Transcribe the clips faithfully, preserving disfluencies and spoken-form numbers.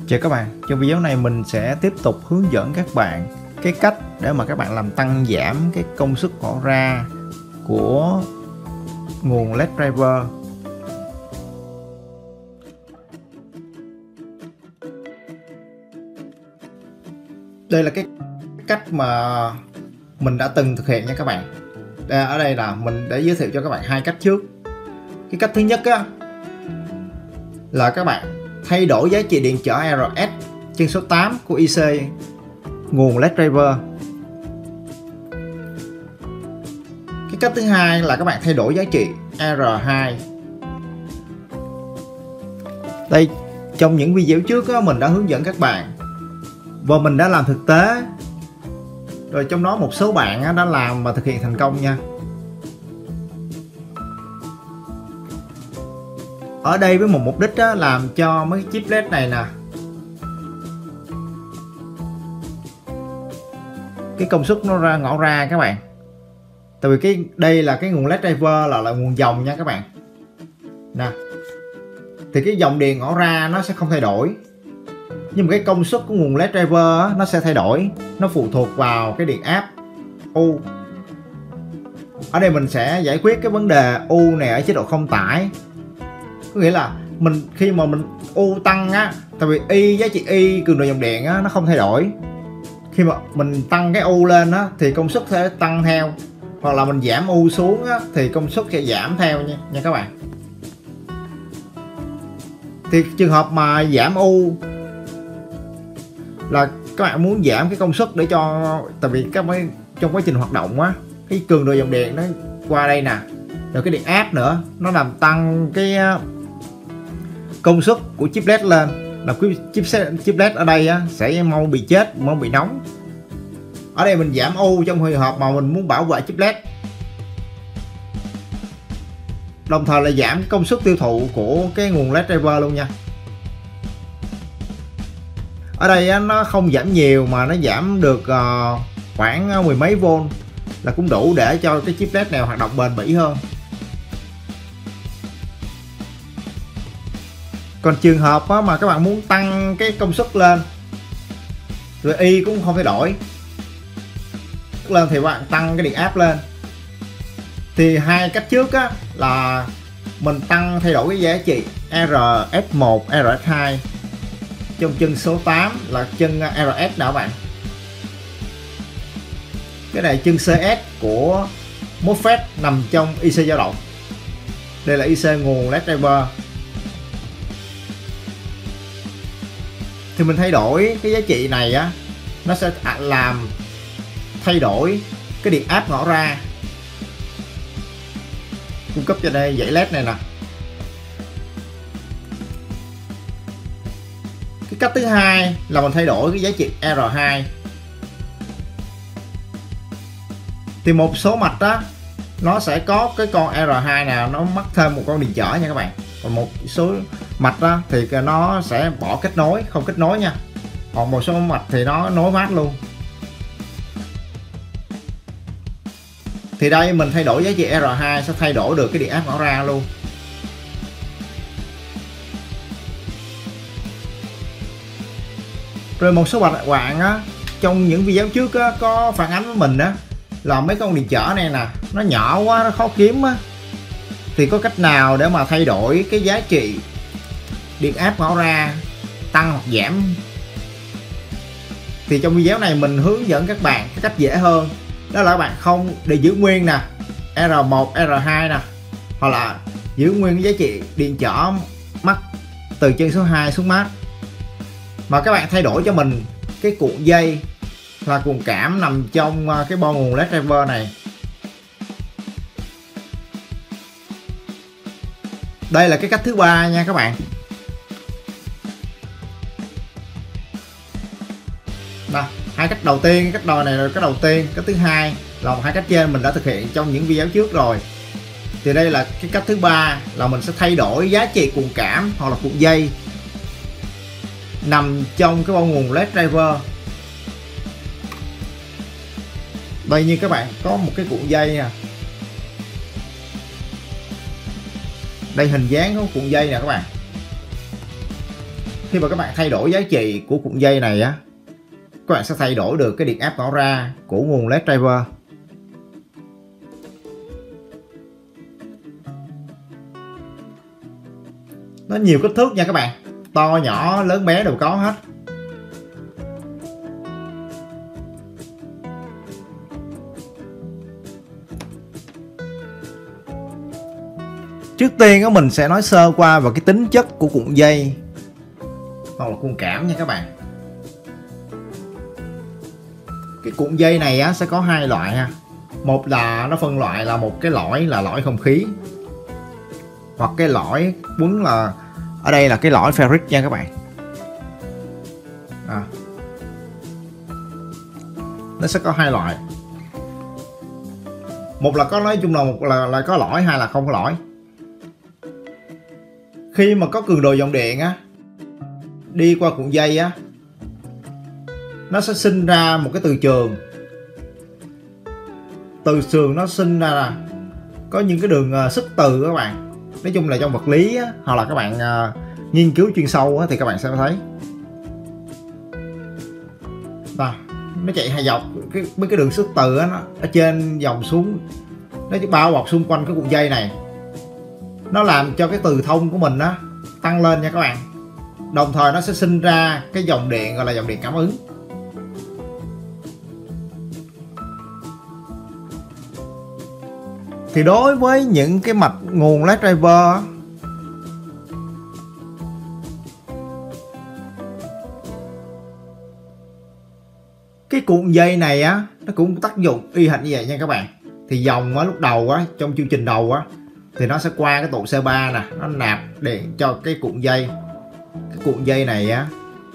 Chào các bạn, trong video này mình sẽ tiếp tục hướng dẫn các bạn cái cách để mà các bạn làm tăng giảm cái công suất bỏ ra của nguồn led driver. Đây là cái cách mà mình đã từng thực hiện nha các bạn. Đây, ở đây là mình để giới thiệu cho các bạn hai cách trước. Cái cách thứ nhất á, là các bạn thay đổi giá trị điện trở R S trên số tám của I C nguồn led driver. Cái cách thứ hai là các bạn thay đổi giá trị R hai. Đây, trong những video trước á, mình đã hướng dẫn các bạn và mình đã làm thực tế rồi, trong đó một số bạn á, đã làm và thực hiện thành công nha. Ở đây với một mục đích á, làm cho mấy cái chip led này nè, cái công suất nó ra ngõ ra các bạn. Tại vì cái đây là cái nguồn led driver là là nguồn dòng nha các bạn nè, thì cái dòng điện ngõ ra nó sẽ không thay đổi, nhưng mà cái công suất của nguồn led driver á, nó sẽ thay đổi. Nó phụ thuộc vào cái điện áp U. Ở đây mình sẽ giải quyết cái vấn đề U này ở chế độ không tải. Có nghĩa là mình khi mà mình U tăng á, tại vì Y, giá trị Y cường độ dòng điện á, nó không thay đổi. Khi mà mình tăng cái U lên á, thì công suất sẽ tăng theo, hoặc là mình giảm U xuống á, thì công suất sẽ giảm theo nha, nha các bạn. Thì trường hợp mà giảm U là các bạn muốn giảm cái công suất để cho, tại vì các mấy trong quá trình hoạt động á, cái cường độ dòng điện nó qua đây nè, rồi cái điện áp nữa, nó làm tăng cái công suất của chip led lên, là cái chip chip led ở đây á, sẽ mau bị chết, mau bị nóng. Ở đây mình giảm U trong trường hợp mà mình muốn bảo vệ chip led, đồng thời là giảm công suất tiêu thụ của cái nguồn led driver luôn nha. Ở đây á, nó không giảm nhiều mà nó giảm được uh, khoảng mười mấy vôn là cũng đủ để cho cái chip led này hoạt động bền bỉ hơn. Còn trường hợp á, mà các bạn muốn tăng cái công suất lên, rồi Y cũng không thay đổi lên, thì các bạn tăng cái điện áp lên. Thì hai cách trước á, là mình tăng thay đổi cái giá trị R S một, R S hai trong chân số tám là chân R S nào các bạn. Cái này chân C S của MOSFET nằm trong I C dao động. Đây là I C nguồn led driver. Thì mình thay đổi cái giá trị này á, nó sẽ làm thay đổi cái điện áp ngõ ra cung cấp cho đây dãy led này nè. Cái cách thứ hai là mình thay đổi cái giá trị R hai. Thì một số mạch đó nó sẽ có cái con R hai nào nó mắc thêm một con điện trở nha các bạn. Còn một số mạch đó thì nó sẽ bỏ kết nối, không kết nối nha. Còn một số mạch thì nó nối mát luôn. Thì đây mình thay đổi giá trị R hai sẽ thay đổi được cái điện áp ngõ ra luôn. Rồi một số bạn á, trong những video trước á, có phản ánh với mình á, là mấy con điện trở này nè, nó nhỏ quá, nó khó kiếm á. Thì có cách nào để mà thay đổi cái giá trị điện áp ngõ ra tăng hoặc giảm? Thì trong video này mình hướng dẫn các bạn cái cách dễ hơn. Đó là các bạn không để giữ nguyên nè R một, R hai nè, hoặc là giữ nguyên cái giá trị điện trở mắc từ chân số hai xuống mát, mà các bạn thay đổi cho mình cái cuộn dây là cuộn cảm nằm trong cái bo nguồn led driver này. Đây là cái cách thứ ba nha các bạn. Đây, hai cách đầu tiên, cách đầu này là cái đầu tiên, cái thứ hai là một hai cách trên mình đã thực hiện trong những video trước rồi. Thì đây là cái cách thứ ba, là mình sẽ thay đổi giá trị cuộn cảm hoặc là cuộn dây nằm trong cái bo nguồn led driver. Đây, như các bạn có một cái cuộn dây nè, đây hình dáng của cuộn dây nè các bạn. khi mà các bạn thay đổi giá trị của cuộn dây này á, các bạn sẽ thay đổi được cái điện áp ngõ ra của nguồn led driver. Nó nhiều kích thước nha các bạn, to nhỏ lớn bé đều có hết. Trước tiên á, mình sẽ nói sơ qua về cái tính chất của cuộn dây hoặc là cuộn cảm nha các bạn. Cái cuộn dây này á, sẽ có hai loại ha. Một là nó phân loại là một cái lõi là lõi không khí, hoặc cái lõi quấn là ở đây là cái lõi ferric nha các bạn. À. Nó sẽ có hai loại. Một là có, nói chung là một là, là có lõi, hai là không có lõi. Khi mà có cường độ dòng điện á đi qua cuộn dây á, nó sẽ sinh ra một cái từ trường. Từ trường nó sinh ra là có những cái đường uh, sức từ các bạn. Nói chung là trong vật lý á, hoặc là các bạn uh, nghiên cứu chuyên sâu á, thì các bạn sẽ thấy đó, nó chạy hai dọc cái mấy cái đường sức từ á, nó ở trên dòng xuống, nó chỉ bao bọc xung quanh cái cuộn dây này. Nó làm cho cái từ thông của mình á tăng lên nha các bạn. Đồng thời nó sẽ sinh ra cái dòng điện gọi là dòng điện cảm ứng. Thì đối với những cái mạch nguồn led driver, cái cuộn dây này á nó cũng tác dụng y hệt như vậy nha các bạn. Thì dòng á lúc đầu á, trong chương trình đầu á, thì nó sẽ qua cái tụ xê ba nè, nó nạp điện cho cái cuộn dây. Cái cuộn dây này á,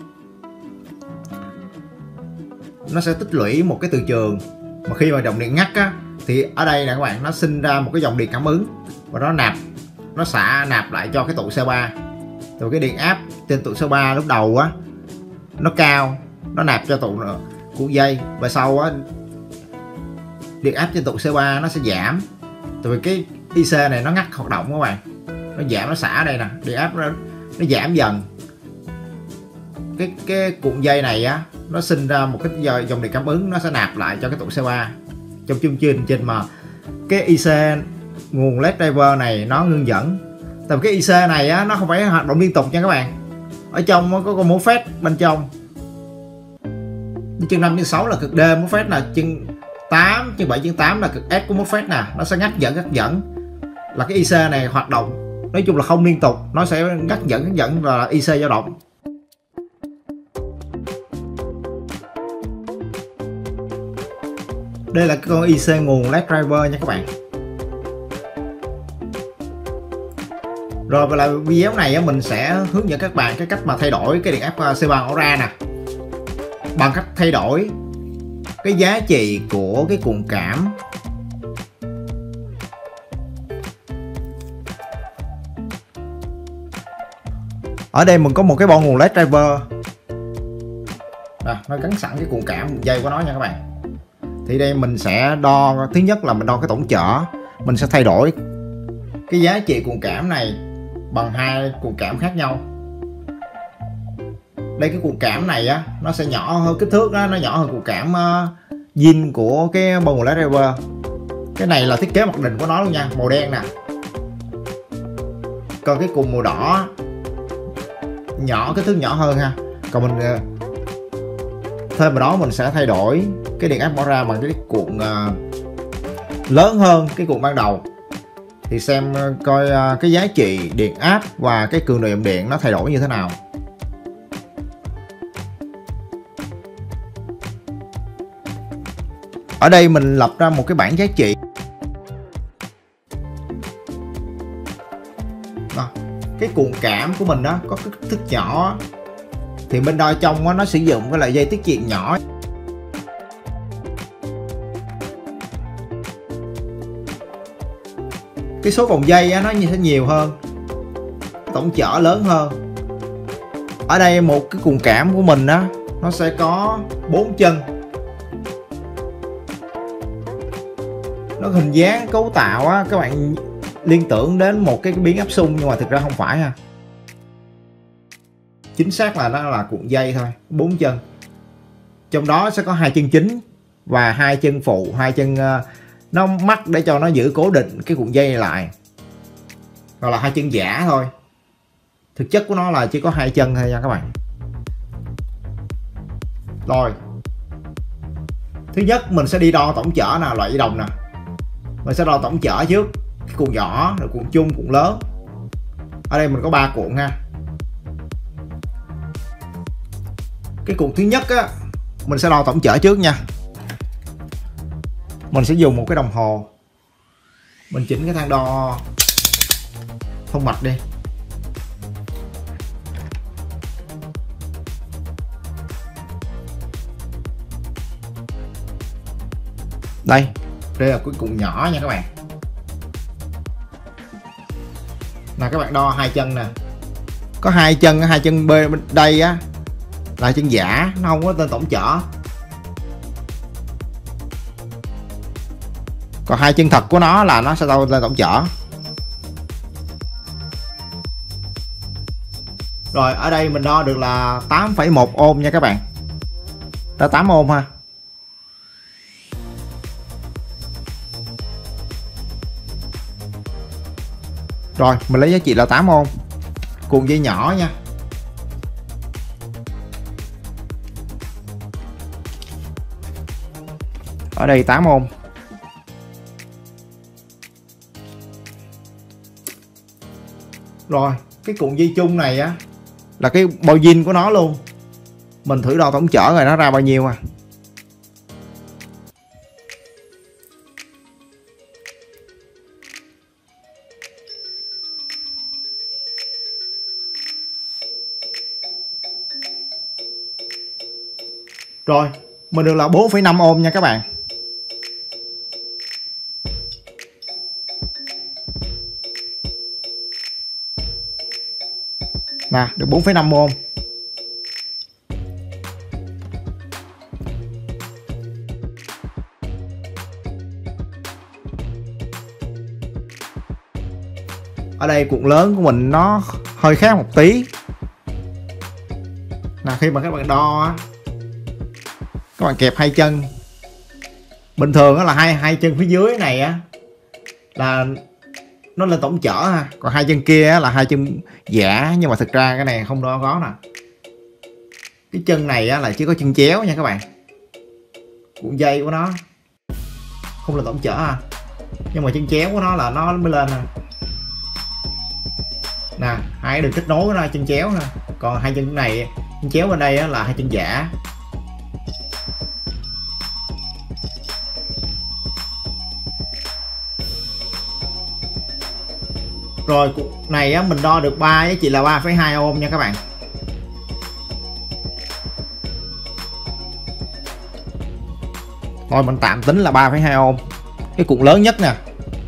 nó sẽ tích lũy một cái từ trường, mà khi mà dòng điện ngắt á, thì ở đây nè các bạn, nó sinh ra một cái dòng điện cảm ứng và nó nạp, nó xả nạp lại cho cái tụ xê ba. Rồi cái điện áp trên tụ xê ba lúc đầu á nó cao, nó nạp cho tụ cuộn dây, và sau á điện áp trên tụ xê ba nó sẽ giảm. Tại vì cái i xê này nó ngắt hoạt động các bạn, nó giảm, nó xả đây nè, điện áp nó, nó giảm dần. Cái cái cuộn dây này á nó sinh ra một cái dòng điện cảm ứng, nó sẽ nạp lại cho cái tụ xê ba. Trong chương trình trình mà cái i xê nguồn led driver này nó ngưng dẫn. Tại vì cái i xê này á nó không phải hoạt động liên tục nha các bạn. Ở trong nó có con MOSFET bên trong. Chân năm, chân sáu là cực D MOSFET nè, chân tám, chân bảy, chân tám là cực S của MOSFET nè, nó sẽ ngắt dẫn ngắt dẫn. Là cái i xê này hoạt động nói chung là không liên tục, nó sẽ ngắt dẫn ngắt dẫn là i xê dao động. Đây là cái con i xê nguồn led driver nha các bạn. Rồi và là video này mình sẽ hướng dẫn các bạn cái cách mà thay đổi cái điện áp xê ba ngõ ra nè, bằng cách thay đổi cái giá trị của cái cuộn cảm. Ở đây mình có một cái bo nguồn led driver à, nó gắn sẵn cái cuộn cảm dây của nó nha các bạn. Thì đây mình sẽ đo, thứ nhất là mình đo cái tổng chở. Mình sẽ thay đổi cái giá trị cuộn cảm này bằng hai cuộn cảm khác nhau. Đây cái cuộn cảm này á nó sẽ nhỏ hơn, kích thước đó, nó nhỏ hơn cuộn cảm uh, zin của cái bo nguồn led driver. Cái này là thiết kế mặc định của nó luôn nha, màu đen nè. Còn cái cuộn màu đỏ nhỏ, kích thước nhỏ hơn ha. Còn mình uh, thêm vào đó mình sẽ thay đổi cái điện áp bỏ ra bằng cái cuộn uh, lớn hơn cái cuộn ban đầu. Thì xem uh, coi uh, cái giá trị điện áp và cái cường độ dòng điện nó thay đổi như thế nào. Ở đây mình lập ra một cái bảng giá trị. Đó. Cái cuộn cảm của mình đó có kích thước nhỏ, thì bên đo trong đó, nó sử dụng cái loại dây tiết diện nhỏ. Cái số vòng dây á, nó sẽ nhiều hơn, tổng chở lớn hơn. Ở đây một cái cuộn cảm của mình á, nó sẽ có bốn chân. Nó hình dáng cấu tạo á, các bạn liên tưởng đến một cái biến áp xung, nhưng mà thực ra không phải ha. chính xác là nó là cuộn dây thôi, bốn chân. Trong đó sẽ có hai chân chính và hai chân phụ, hai chân uh, nó mắc để cho nó giữ cố định cái cuộn dây này lại, gọi là hai chân giả thôi. Thực chất của nó là chỉ có hai chân thôi nha các bạn. Rồi, thứ nhất mình sẽ đi đo tổng chở nè, loại dây đồng nè. Mình sẽ đo tổng chở trước, cái cuộn nhỏ, rồi cuộn chung, cuộn lớn. Ở đây mình có ba cuộn ha. Cái cuộn thứ nhất á, mình sẽ đo tổng chở trước nha. Mình sẽ dùng một cái đồng hồ, mình chỉnh cái thang đo thông mạch đi. Đây, đây là cái cuộn nhỏ nha các bạn. Nè các bạn đo hai chân nè. Có hai chân, hai chân bên đây á là chân giả, nó không có tên tổng chở. Còn hai chân thật của nó là nó sẽ đâu lên tổng chở. Rồi ở đây mình đo được là tám phẩy một ôm nha các bạn. Đó tám ôm ha. Rồi mình lấy giá trị là tám ôm. Cuộn dây nhỏ nha. Ở đây tám ôm. Rồi cái cuộn dây chung này á là cái bao zin của nó luôn. Mình thử đo tổng chở rồi nó ra bao nhiêu à. Rồi mình được là bốn phẩy năm ôm nha các bạn. Nè được bốn phẩy năm ôm. Ở đây cuộn lớn của mình nó hơi khác một tí. Là khi mà các bạn đo á, các bạn kẹp hai chân. Bình thường đó là hai hai chân phía dưới này á là nó lên tổng chở ha, còn hai chân kia là hai chân giả, nhưng mà thực ra cái này không đo có nè. Cái chân này á là chỉ có chân chéo nha các bạn. Cuộn dây của nó không là tổng chở ha, nhưng mà chân chéo của nó là nó mới lên nè. Nè hai đường kết nối của nó chân chéo ha, còn hai chân này chân chéo bên đây á là hai chân giả. Rồi cuộn này á mình đo được ba giá trị là ba phẩy hai ôm nha các bạn. Rồi mình tạm tính là ba phẩy hai ôm. Cái cuộn lớn nhất nè.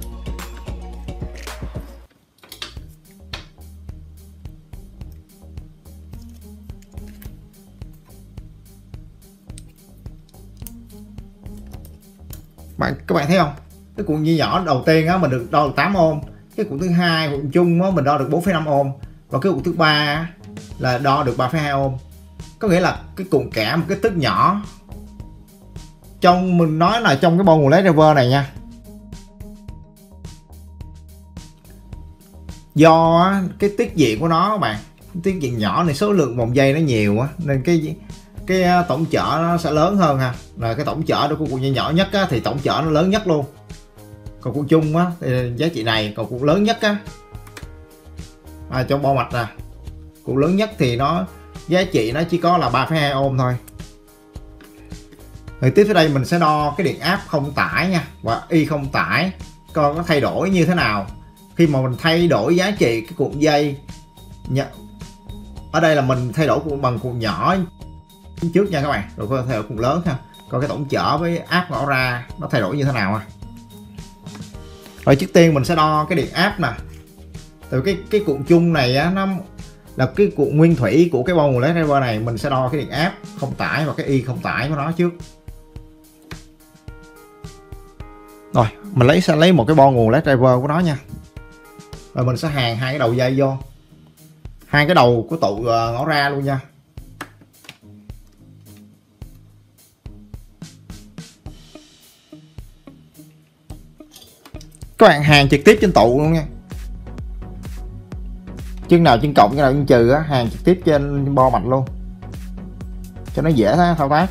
Bạn các bạn thấy không? Cái cuộn dây nhỏ đầu tiên á mình được đo được tám ôm. Cái cuộn thứ hai, cuộn chung á mình đo được bốn phẩy năm ôm. Và cái cuộn thứ ba là đo được ba phẩy hai ôm. Có nghĩa là cái cuộn kẽ một cái tích nhỏ. Trong mình nói là trong cái bo nguồn led driver này nha. Do cái tiết diện của nó các bạn, tiết diện nhỏ này số lượng vòng dây nó nhiều á, nên cái cái tổng chở nó sẽ lớn hơn ha. Là cái tổng chở của cuộn dây nhỏ nhất á, thì tổng chở nó lớn nhất luôn. Còn cuộn chung á thì giá trị này, còn cuộn lớn nhất á à, trong bo mạch nè, cuộn lớn nhất thì nó giá trị nó chỉ có là ba phẩy hai ôm thôi. Rồi tiếp tới đây mình sẽ đo cái điện áp không tải nha, và y không tải coi có thay đổi như thế nào khi mà mình thay đổi giá trị cái cuộn dây. Ở đây là mình thay đổi cuộn bằng cuộn nhỏ trước nha các bạn, rồi có thay đổi cuộn lớn ha, coi cái tổng chở với áp ngõ ra nó thay đổi như thế nào à. Rồi trước tiên mình sẽ đo cái điện áp nè. Từ cái cái cuộn chung này á, nó là cái cuộn nguyên thủy của cái bo nguồn led driver này, mình sẽ đo cái điện áp không tải và cái y không tải của nó trước. Rồi mình lấy sẽ lấy một cái bo nguồn led driver của nó nha. Rồi mình sẽ hàn hai cái đầu dây vô. hai cái đầu của tụ ngõ ra luôn nha. Các bạn hàn trực tiếp trên tụ luôn nha. Chân nào chân cộng, chân nào chân trừ á, hàn trực tiếp trên bo mạch luôn cho nó dễ thao tác.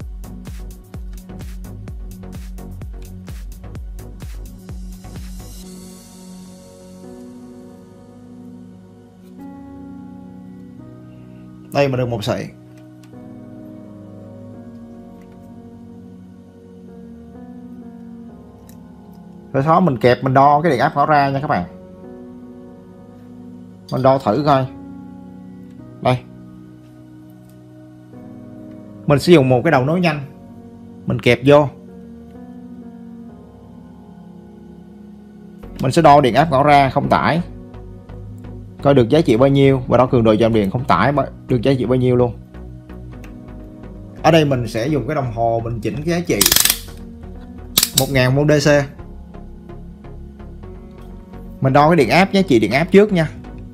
Đây mà được một sợi. Rồi sau đó mình kẹp mình đo cái điện áp ngõ ra nha các bạn. Mình đo thử coi. Đây. Mình sẽ dùng một cái đầu nối nhanh. Mình kẹp vô. Mình sẽ đo điện áp ngõ ra không tải. Coi được giá trị bao nhiêu và đo cường độ dòng điện không tải được giá trị bao nhiêu luôn. Ở đây mình sẽ dùng cái đồng hồ mình chỉnh cái giá trị một nghìn mol D C. Mình đo cái điện áp, giá trị điện áp trước nha.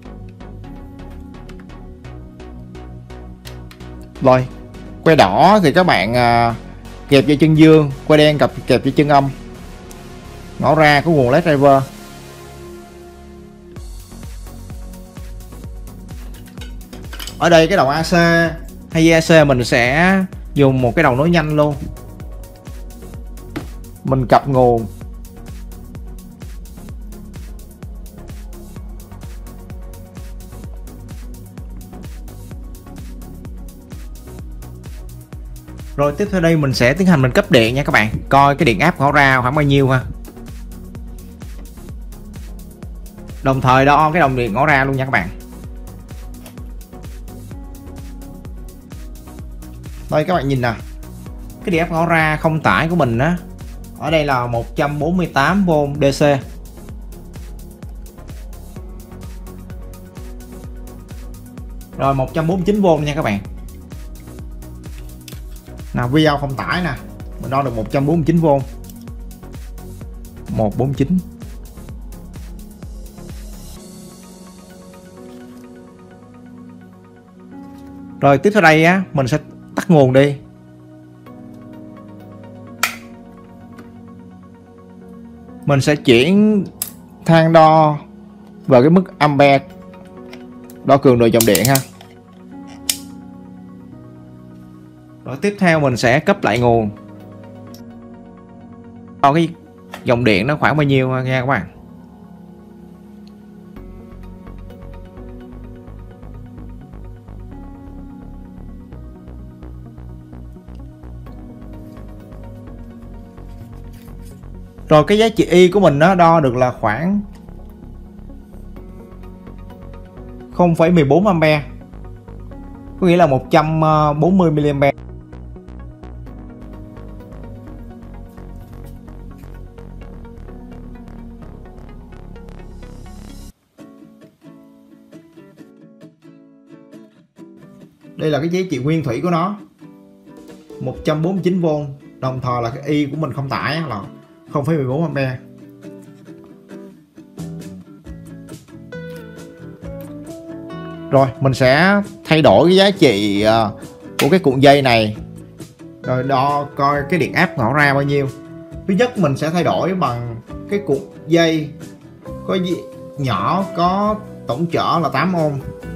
Rồi, que đỏ thì các bạn à, kẹp cho chân dương, que đen kẹp kẹp cho chân âm. Ngõ ra của nguồn led driver. Ở đây cái đầu A C hay A C mình sẽ dùng một cái đầu nối nhanh luôn. Mình cặp nguồn. Rồi tiếp theo đây mình sẽ tiến hành mình cấp điện nha các bạn. Coi cái điện áp ngõ ra khoảng bao nhiêu ha. Đồng thời đo cái đồng điện ngõ ra luôn nha các bạn. Đây các bạn nhìn nè. Cái điện áp ngõ ra không tải của mình á, ở đây là một trăm bốn mươi tám vôn D C. Rồi một trăm bốn mươi chín vôn nha các bạn. Nào video không tải nè, mình đo được một trăm bốn mươi chín vôn. một trăm bốn mươi chín. Rồi tiếp theo đây á, mình sẽ tắt nguồn đi. Mình sẽ chuyển thang đo vào cái mức ampere, đo cường độ dòng điện ha. Rồi tiếp theo mình sẽ cấp lại nguồn. Đo cái dòng điện nó khoảng bao nhiêu nha các bạn. Rồi cái giá trị Y của mình nó đo được là khoảng không phẩy mười bốn ampere. Có nghĩa là một trăm bốn mươi mi-li-am-pe. Đây là cái giá trị nguyên thủy của nó, một trăm bốn mươi chín vôn. Đồng thời là cái Y của mình không tải là không phẩy mười bốn ampere. Rồi mình sẽ thay đổi cái giá trị của cái cuộn dây này, rồi đo coi cái điện áp ngõ ra bao nhiêu. Thứ nhất mình sẽ thay đổi bằng cái cuộn dây có gì nhỏ, có tổng trở là tám ohm.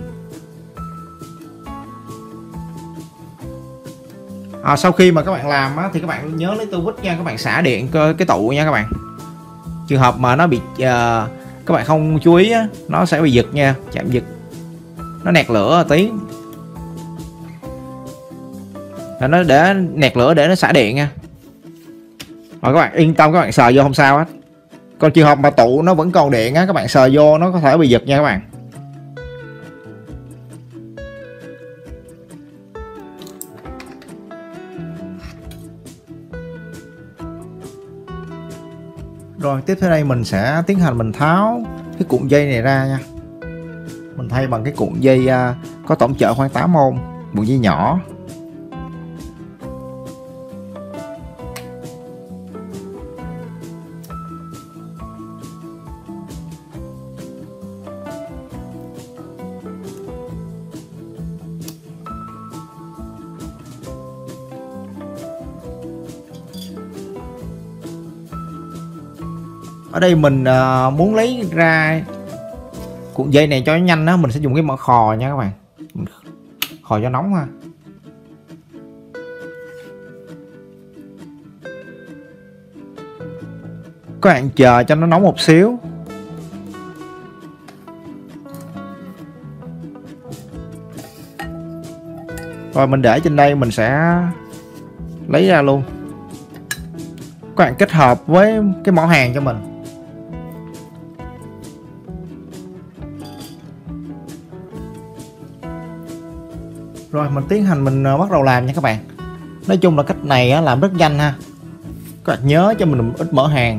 À, sau khi mà các bạn làm á, thì các bạn nhớ lấy tua vít nha, các bạn xả điện cái tụ nha các bạn. Trường hợp mà nó bị uh, các bạn không chú ý á, nó sẽ bị giật nha, chạm giật, nó nẹt lửa tí. Rồi nó để nẹt lửa để nó xả điện nha. Rồi các bạn yên tâm, các bạn sờ vô không sao hết. Còn trường hợp mà tụ nó vẫn còn điện á, các bạn sờ vô nó có thể bị giật nha các bạn. Rồi tiếp theo đây mình sẽ tiến hành mình tháo cái cuộn dây này ra nha. Mình thay bằng cái cuộn dây uh, có tổng trở khoảng tám ohm, cuộn dây nhỏ. Ở đây mình uh, muốn lấy ra cuộn dây này cho nó nhanh á, mình sẽ dùng cái mỡ khò nha các bạn, khò cho nóng ha. Các bạn chờ cho nó nóng một xíu. Rồi mình để trên đây, mình sẽ lấy ra luôn. Các bạn kết hợp với cái mỏ hàng cho mình. Rồi mình tiến hành mình bắt đầu làm nha các bạn. Nói chung là cách này làm rất nhanh ha. Các bạn nhớ cho mình ít mỡ hàng.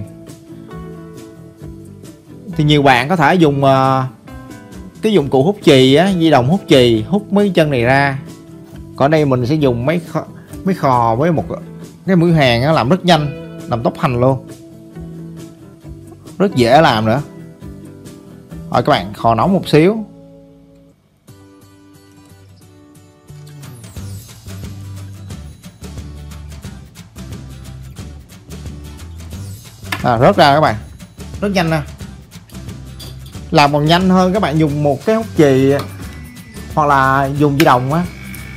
Thì nhiều bạn có thể dùng cái dụng cụ hút chì á, di động hút chì, hút mấy chân này ra. Còn đây mình sẽ dùng mấy kho, mấy khò với một cái mũi hàng á, làm rất nhanh, làm tốc hành luôn, rất dễ làm nữa. Rồi các bạn khò nóng một xíu. À, rớt ra các bạn, rất nhanh nè. Làm còn nhanh hơn các bạn dùng một cái hút chì hoặc là dùng di động á.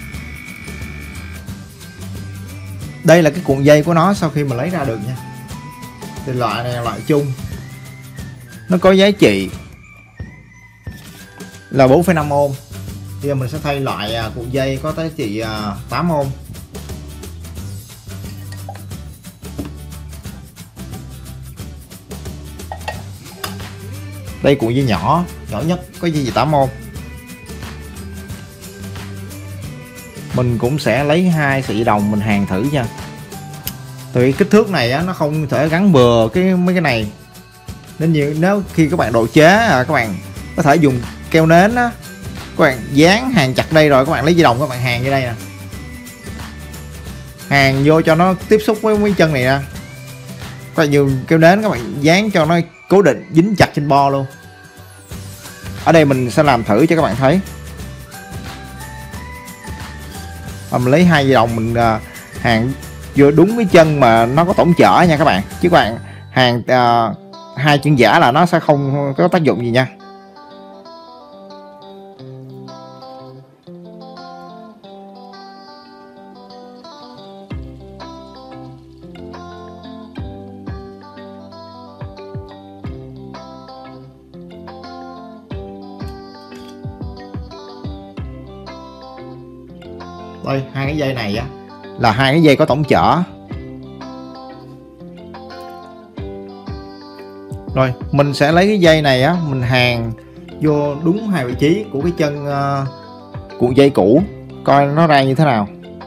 Đây là cái cuộn dây của nó sau khi mà lấy ra được nha. Thì loại này là loại chung, nó có giá trị là bốn phẩy năm ohm. Bây giờ mình sẽ thay loại cuộn dây có giá trị tám ohm. Đây cuộn dây nhỏ, nhỏ nhất có giá trị tám ohm. Mình cũng sẽ lấy hai sợi dây đồng mình hàn thử nha. Tại kích thước này á, nó không thể gắn bừa cái mấy cái này. Nên nhiều nếu khi các bạn độ chế à, các bạn có thể dùng keo nến á, các bạn dán hàng chặt đây rồi các bạn lấy dây đồng các bạn hàn như đây nè. Hàn vô cho nó tiếp xúc với mấy chân này ra. Các bạn dùng keo nến các bạn dán cho nó cố định dính chặt trên bo luôn. Ở đây mình sẽ làm thử cho các bạn thấy. Và mình lấy hai dây đồng mình uh, hàng vô đúng cái chân mà nó có tổng chở nha các bạn, chứ các bạn hàng uh, hai chân giả là nó sẽ không có tác dụng gì nha. Đây, hai cái dây này á là hai cái dây có tổng chở. Rồi mình sẽ lấy cái dây này á, mình hàn vô đúng hai vị trí của cái chân uh, cuộn dây cũ, coi nó ra như thế nào.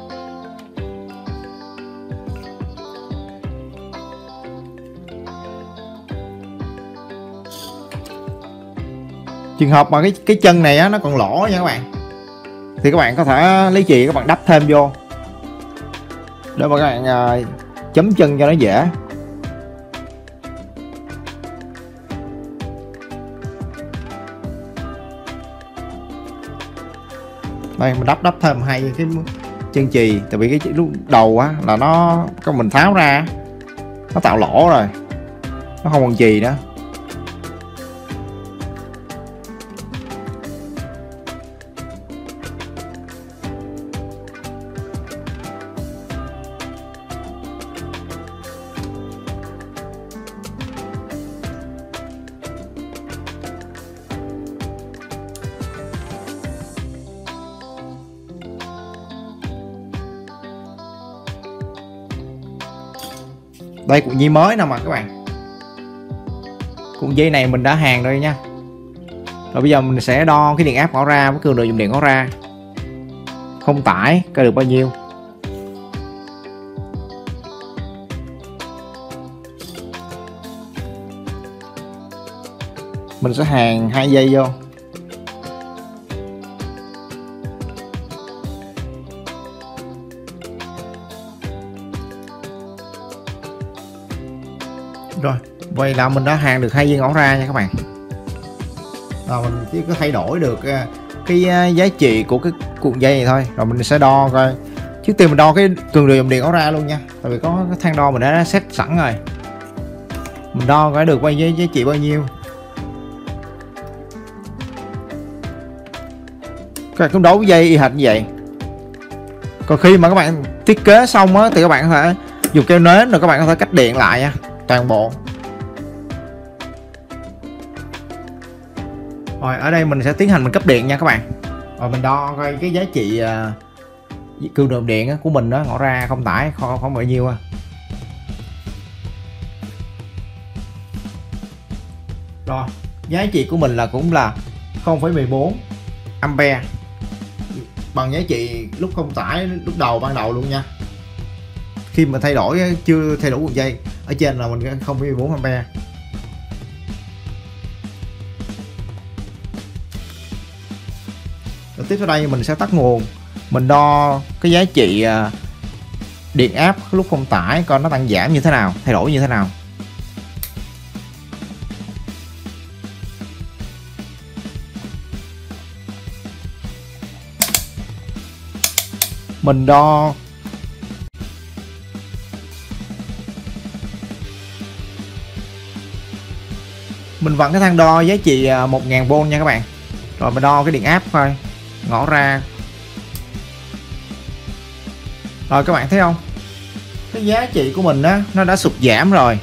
Trường hợp mà cái cái chân này á nó còn lỗ nha các bạn, thì các bạn có thể lấy chì các bạn đắp thêm vô để mà các bạn uh, chấm chân cho nó dễ. Đây mình đắp đắp thêm hai cái chân chì, tại vì cái lúc đầu á là nó có mình tháo ra nó tạo lỗ rồi, nó không còn chì nữa. Đây cuộn dây mới nè mà các bạn, cuộn dây này mình đã hàn rồi nha. Rồi bây giờ mình sẽ đo cái điện áp bỏ ra với cường độ dùng điện bỏ ra, không tải coi được bao nhiêu. Mình sẽ hàn hai dây vô. Rồi, vậy là mình đã hàn được hai dây ngõ ra nha các bạn. Rồi mình chỉ có thay đổi được cái giá trị của cái cuộn dây này thôi. Rồi mình sẽ đo coi. Trước tiên mình đo cái cường độ dòng điện ngõ ra luôn nha. Tại vì có cái thang đo mình đã set sẵn rồi. Mình đo coi được quay với giá trị bao nhiêu. Các bạn cũng đấu với dây y hệt như vậy. Còn khi mà các bạn thiết kế xong á thì các bạn có thể dùng keo nến rồi các bạn có thể cách điện lại nha, toàn bộ. Rồi ở đây mình sẽ tiến hành mình cấp điện nha các bạn. Rồi mình đo coi cái giá trị uh, cường độ điện của mình đó, ngõ ra không tải không không bao nhiêu. À. Rồi giá trị của mình là cũng là không phẩy mười bốn ampere, bằng giá trị lúc không tải lúc đầu ban đầu luôn nha. Khi mà thay đổi chưa thay đổi cuộn dây, ở trên là mình không phẩy mười bốn ampere. Rồi tiếp theo đây mình sẽ tắt nguồn, mình đo cái giá trị điện áp lúc không tải coi nó tăng giảm như thế nào, thay đổi như thế nào. Mình đo mình vặn cái thang đo giá trị một nghìn vôn nha các bạn. Rồi mình đo cái điện áp coi ngõ ra. Rồi các bạn thấy không, cái giá trị của mình á nó đã sụt giảm rồi.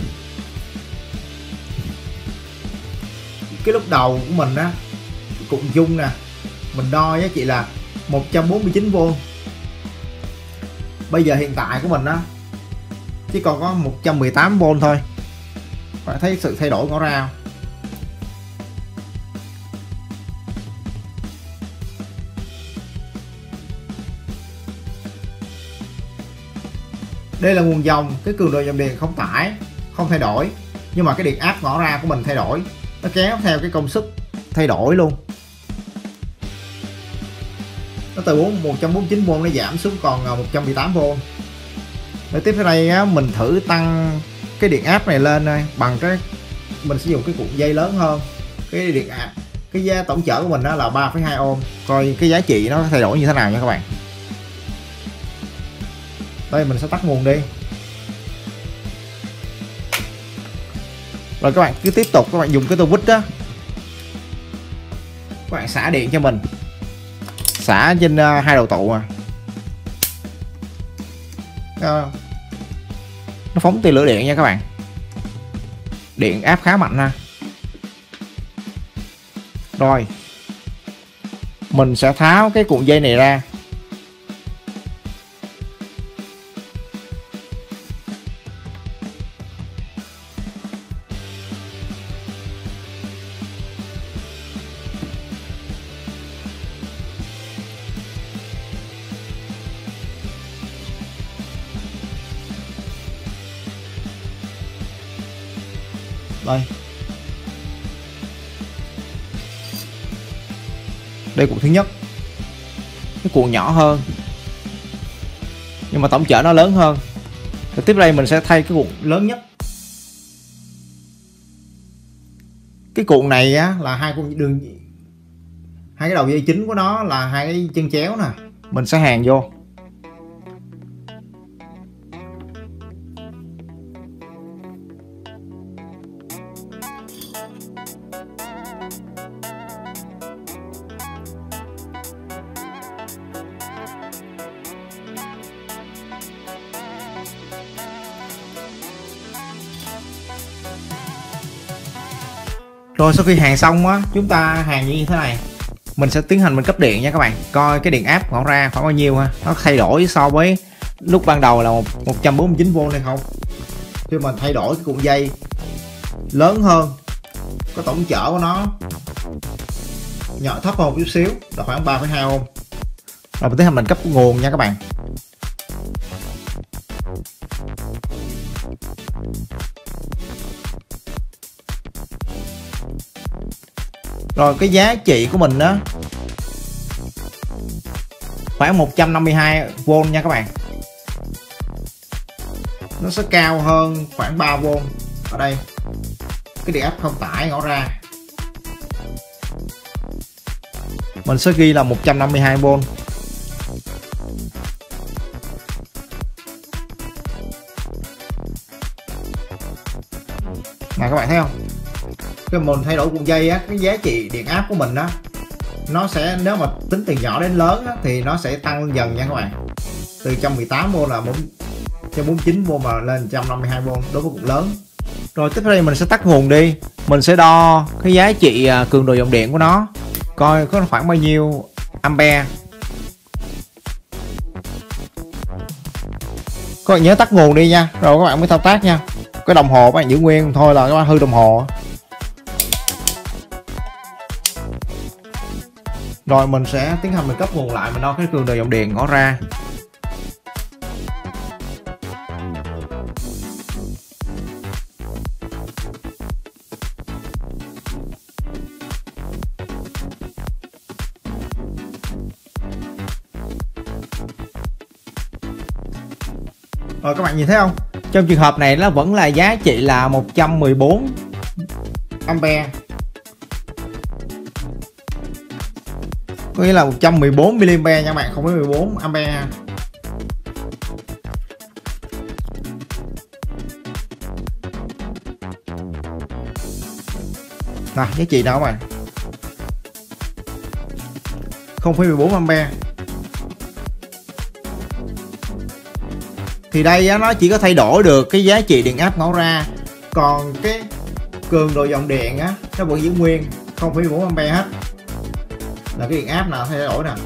Cái lúc đầu của mình á, cuộn dung nè, mình đo giá trị là một trăm bốn mươi chín vôn. Bây giờ hiện tại của mình á chỉ còn có một trăm mười tám vôn thôi. Bạn thấy sự thay đổi ngõ ra không? Đây là nguồn dòng, cái cường độ dòng điện không tải không thay đổi, nhưng mà cái điện áp ngõ ra của mình thay đổi, nó kéo theo cái công suất thay đổi luôn. Nó từ một trăm bốn mươi chín vôn nó giảm xuống còn một trăm mười tám vôn. Để tiếp theo đây á, mình thử tăng cái điện áp này lên đây bằng cái mình sử dụng cái cuộn dây lớn hơn. Cái điện áp, cái giá tổng chở của mình đó là ba phẩy hai ohm, coi cái giá trị nó thay đổi như thế nào nha các bạn. Đây mình sẽ tắt nguồn đi. Rồi các bạn cứ tiếp tục các bạn dùng cái tô vít đó, các bạn xả điện cho mình, xả trên uh, hai đầu tụ à. Uh, nó phóng tia lửa điện nha các bạn, điện áp khá mạnh ha. Rồi mình sẽ tháo cái cuộn dây này ra. Đây, đây cuộn thứ nhất, cái cuộn nhỏ hơn nhưng mà tổng chở nó lớn hơn. Rồi tiếp đây mình sẽ thay cái cuộn lớn nhất. Cái cuộn này á là hai cuộn đường, hai cái đầu dây chính của nó là hai cái chân chéo nè, mình sẽ hàn vô. Rồi sau khi hàn xong á, chúng ta hàn như thế này. Mình sẽ tiến hành mình cấp điện nha các bạn. Coi cái điện áp ngõ ra khoảng bao nhiêu ha. Nó thay đổi so với lúc ban đầu là một trăm bốn mươi chín vôn hay không. Khi mình thay đổi cái cuộn dây lớn hơn, có tổng chở của nó nhỏ thấp hơn một chút xíu là khoảng ba phẩy hai ohm. Rồi mình tiến hành mình cấp nguồn nha các bạn. Rồi cái giá trị của mình đó khoảng một trăm năm mươi hai vôn nha các bạn. Nó sẽ cao hơn khoảng ba vôn. Ở đây cái điện áp không tải ngõ ra mình sẽ ghi là một trăm năm mươi hai vôn. Nè các bạn thấy không, cái mình thay đổi cuộn dây á, cái giá trị điện áp của mình á nó sẽ, nếu mà tính từ nhỏ đến lớn á, thì nó sẽ tăng dần nha các bạn, từ một trăm mười tám vôn là một trăm bốn mươi chín vôn mà lên một trăm năm mươi hai vôn đối với cuộn lớn. Rồi tiếp theo mình sẽ tắt nguồn đi, mình sẽ đo cái giá trị cường độ dòng điện của nó, coi có khoảng bao nhiêu ampere. Các bạn nhớ tắt nguồn đi nha, rồi các bạn mới thao tác nha. Cái đồng hồ các bạn giữ nguyên thôi là các bạn hư đồng hồ. Rồi mình sẽ tiến hành mình cấp nguồn lại, mình đo cái cường độ dòng điện ngõ ra. Rồi các bạn nhìn thấy không? Trong trường hợp này nó vẫn là giá trị là một trăm mười bốn ampere. Có nghĩa là một trăm mười bốn mi-li-ampere nha các bạn, không phải mười bốn ampere. Nè, giá trị nào các bạn? không phẩy mười bốn ampere. Thì đây á, nó chỉ có thay đổi được cái giá trị điện áp ngõ ra, còn cái cường độ dòng điện á nó vẫn giữ nguyên không phẩy mười bốn ampere hết, là cái điện áp nào thay đổi nè.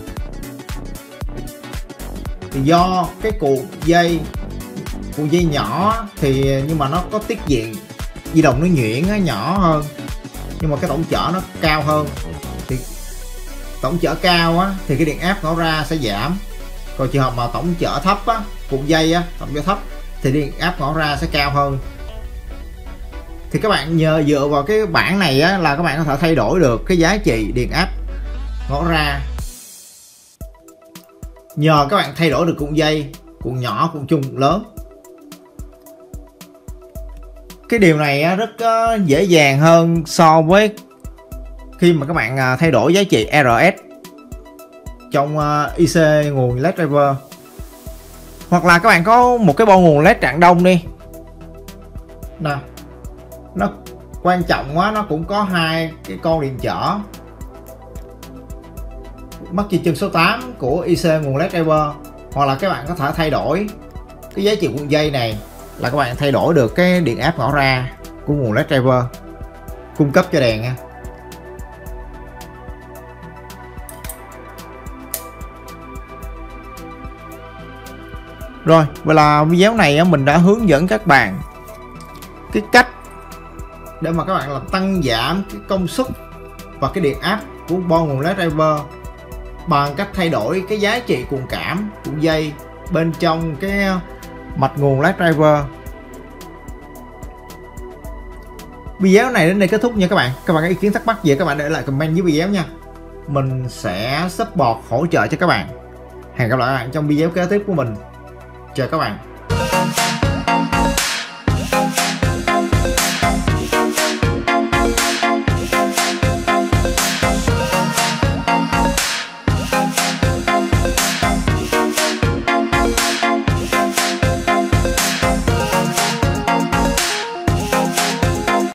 Thì do cái cuộn dây cuộn dây nhỏ thì nhưng mà nó có tiết diện di động nó nhuyễn á, nhỏ hơn, nhưng mà cái tổng chở nó cao hơn, thì tổng chở cao á thì cái điện áp ngõ ra sẽ giảm. Còn trường hợp mà tổng chở thấp á, cuộn dây á, tổng chở thấp thì điện áp ngõ ra sẽ cao hơn. Thì các bạn nhờ dựa vào cái bảng này á là các bạn có thể thay đổi được cái giá trị điện áp ngõ ra, nhờ các bạn thay đổi được cuộn dây, cuộn nhỏ, cuộn chung, cuộn lớn. Cái điều này á, rất uh, dễ dàng hơn so với khi mà các bạn uh, thay đổi giá trị rờ ét trong uh, i xê nguồn led driver, hoặc là các bạn có một cái bo nguồn led trạng đông đi nè, nó quan trọng quá, nó cũng có hai cái con điện trở mắc chi chân số tám của i xê nguồn led driver, hoặc là các bạn có thể thay đổi cái giá trị cuộn dây này, là các bạn thay đổi được cái điện áp ngõ ra của nguồn led driver cung cấp cho đèn nha. Rồi, vậy là video này mình đã hướng dẫn các bạn cái cách để mà các bạn làm tăng giảm cái công suất và cái điện áp của bo nguồn led driver bằng cách thay đổi cái giá trị cuộn cảm, cuộn dây bên trong cái mạch nguồn led driver. Video này đến đây kết thúc nha các bạn. Các bạn có ý kiến thắc mắc gì các bạn để lại comment dưới video nha. Mình sẽ support hỗ trợ cho các bạn. Hẹn gặp lại các bạn trong video kế tiếp của mình. Chào các bạn.